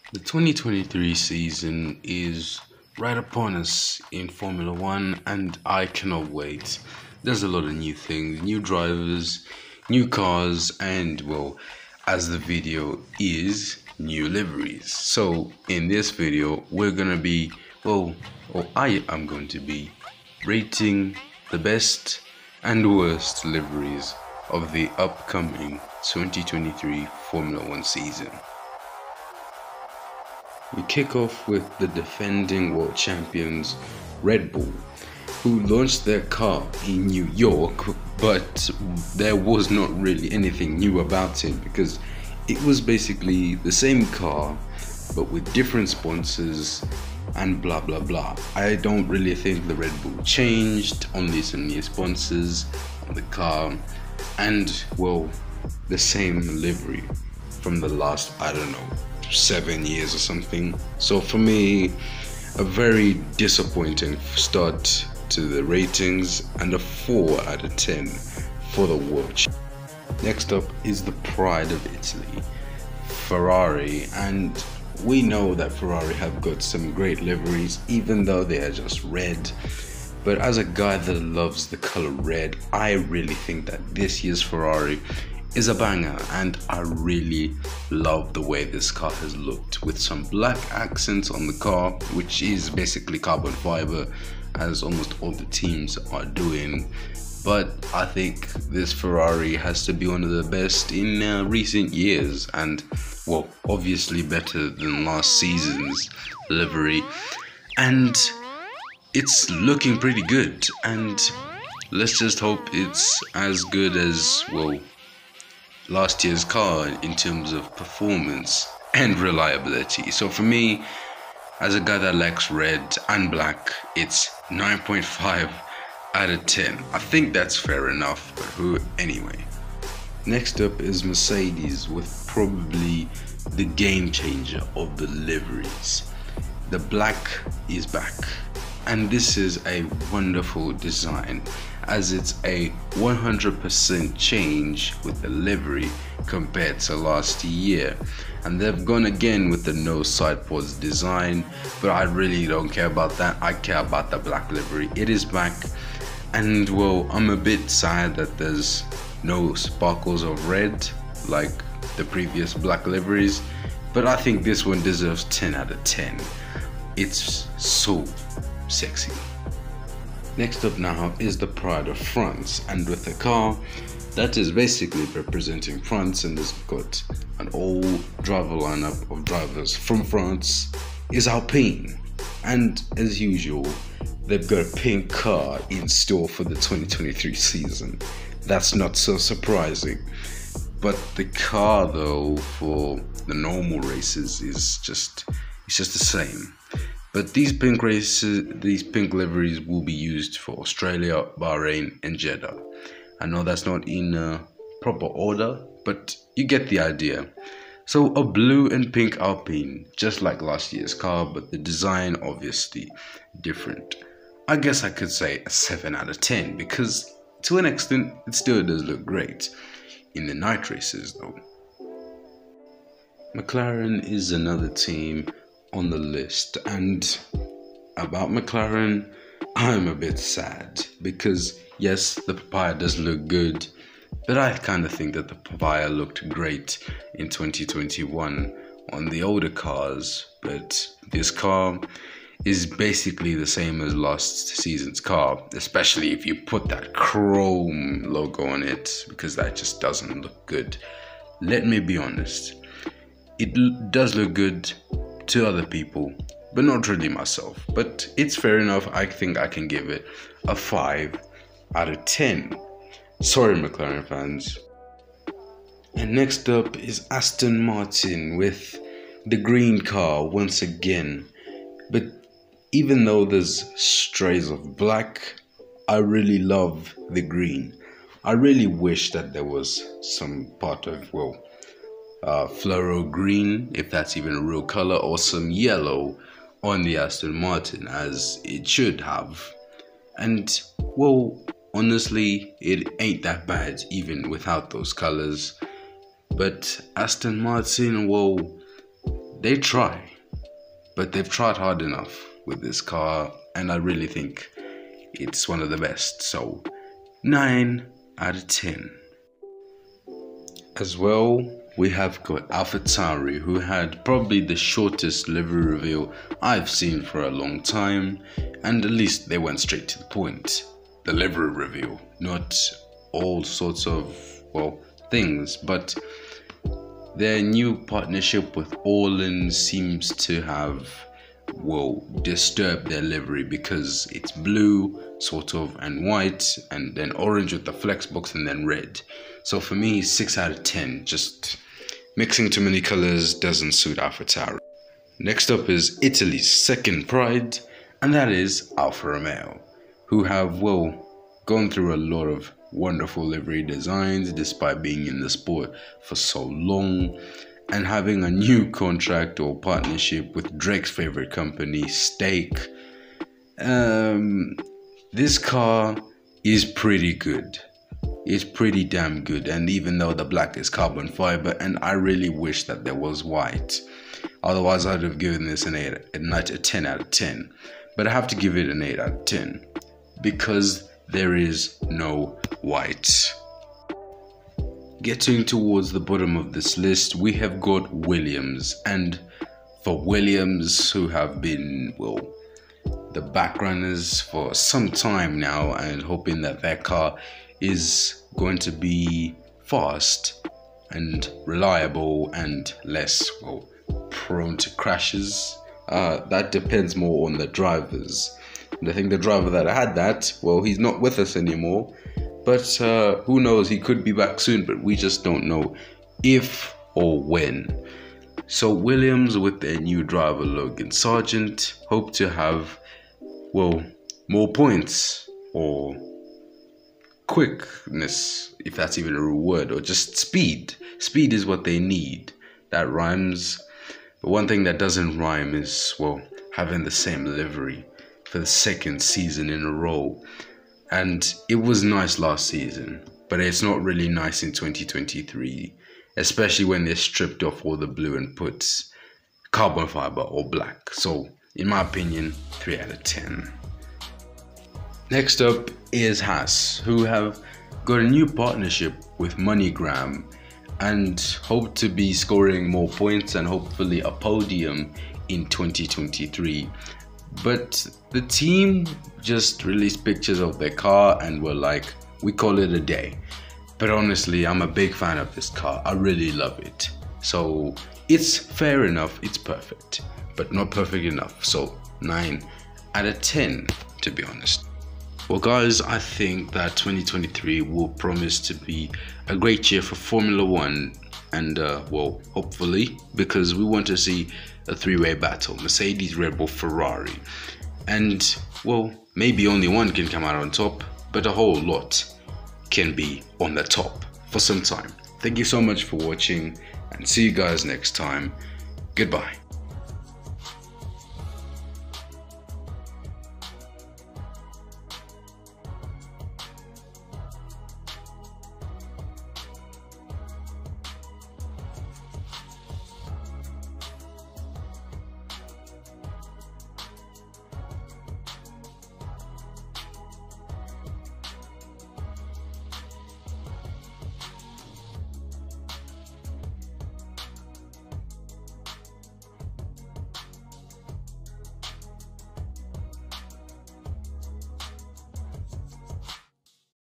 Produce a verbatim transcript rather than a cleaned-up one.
The twenty twenty-three season is right upon us in Formula One, and I cannot wait. There's a lot of new things, new drivers, new cars, and well, as the video is, new liveries. So, in this video, we're gonna be, well, or I am going to be rating the best and worst liveries of the upcoming twenty twenty-three Formula One season. We kick off with the defending world champions Red Bull, who launched their car in New York, but there was not really anything new about it because it was basically the same car but with different sponsors and blah blah blah. I don't really think the Red Bull changed, only some new sponsors on the car and well, the same livery from the last, I don't know, seven years or something. So for me, a very disappointing start to the ratings and a four out of ten for the watch. Next up is the pride of Italy, Ferrari, and we know that Ferrari have got some great liveries even though they are just red. But as a guy that loves the color red, I really think that this year's Ferrari is a banger, and I really love the way this car has looked with some black accents on the car, which is basically carbon fiber as almost all the teams are doing. But I think this Ferrari has to be one of the best in uh, recent years, and well, obviously better than last season's livery, and it's looking pretty good, and let's just hope it's as good as, well, last year's car in terms of performance and reliability. So for me, as a guy that likes red and black, it's nine point five out of ten. I think that's fair enough, but who anyway. Next up is Mercedes with probably the game changer of the liveries. The black is back, and this is a wonderful design as it's a one hundred percent change with the livery compared to last year. And they've gone again with the no side pods design, but I really don't care about that. I care about the black livery. It is back, and well, I'm a bit sad that there's no sparkles of red like the previous black liveries, but I think this one deserves ten out of ten. It's so sexy. Next up now is the pride of France, and with a car that is basically representing France and has got an old driver lineup of drivers from France, is Alpine. And as usual, they've got a pink car in store for the twenty twenty-three season. That's not so surprising. But the car though for the normal races is just it's just the same. But these pink races, these pink liveries will be used for Australia, Bahrain, and Jeddah. I know that's not in uh, proper order, but you get the idea. So a blue and pink Alpine, just like last year's car, but the design obviously different. I guess I could say a seven out of ten because to an extent it still does look great in the night races though. McLaren is another team on the list, and about McLaren, I'm a bit sad because yes, the Papaya does look good, but I kind of think that the Papaya looked great in twenty twenty-one on the older cars, but this car is basically the same as last season's car, especially if you put that chrome logo on it, because that just doesn't look good. Let me be honest, it l- does look good to other people, but not really myself. But it's fair enough. I think I can give it a five out of ten. Sorry, McLaren fans. And next up is Aston Martin with the green car once again. But even though there's strays of black, I really love the green. I really wish that there was some part of, well, Uh, fluoro green, if that's even a real color, or some yellow on the Aston Martin, as it should have. And well, honestly, it ain't that bad even without those colors. But Aston Martin, well, they try, but they've tried hard enough with this car, and I really think it's one of the best. So nine out of ten. As well, we have got AlphaTauri, who had probably the shortest livery reveal I've seen for a long time, and at least they went straight to the point. The livery reveal, not all sorts of, well, things, but their new partnership with Orlan seems to have, well, disturbed their livery, because it's blue, sort of, and white, and then orange with the flex box, and then red. So for me, six out of ten. Just mixing too many colors doesn't suit AlphaTauri. Next up is Italy's second pride, and that is Alfa Romeo, who have, well, gone through a lot of wonderful livery designs despite being in the sport for so long, and having a new contract or partnership with Drake's favorite company, Stake. Um, this car is pretty good. It's pretty damn good, and even though the black is carbon fiber, and I really wish that there was white. Otherwise, I'd have given this an eight, a ten out of ten. But I have to give it an eight out of ten because there is no white. Getting towards the bottom of this list, we have got Williams, and for Williams, who have been, well, the backrunners for some time now, and hoping that their car is going to be fast and reliable and less, well, prone to crashes. Uh, that depends more on the drivers. And I think the driver that had that, well, he's not with us anymore. But uh, who knows, he could be back soon, but we just don't know if or when. So Williams, with their new driver Logan Sargent, hope to have, well, more points or quickness, if that's even a real word, or just speed. Speed is what they need. That rhymes. But one thing that doesn't rhyme is, well, having the same livery for the second season in a row. And it was nice last season, but it's not really nice in twenty twenty-three, especially when they stripped off all the blue and put carbon fiber or black. So, in my opinion, three out of ten. Next up is Haas, who have got a new partnership with MoneyGram and hope to be scoring more points and hopefully a podium in twenty twenty-three. But the team just released pictures of their car and were like, we call it a day. But honestly, I'm a big fan of this car. I really love it. So it's fair enough, it's perfect, but not perfect enough. So nine out of ten, to be honest. Well guys, I think that twenty twenty-three will promise to be a great year for Formula One, and uh, well, hopefully, because we want to see a three-way battle, Mercedes, Red Bull, Ferrari, and well, maybe only one can come out on top, but a whole lot can be on the top for some time. Thank you so much for watching, and see you guys next time. Goodbye.